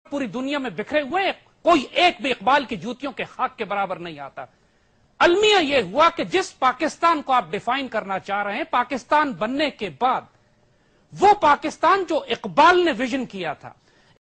पूरी दुनिया में बिखरे हुए, कोई एक भी इकबाल की जूतियों के खाक के बराबर नहीं आता। अलमिया यह हुआ कि जिस पाकिस्तान को आप डिफाइन करना चाह रहे हैं, पाकिस्तान बनने के बाद वो पाकिस्तान जो इकबाल ने विजन किया था,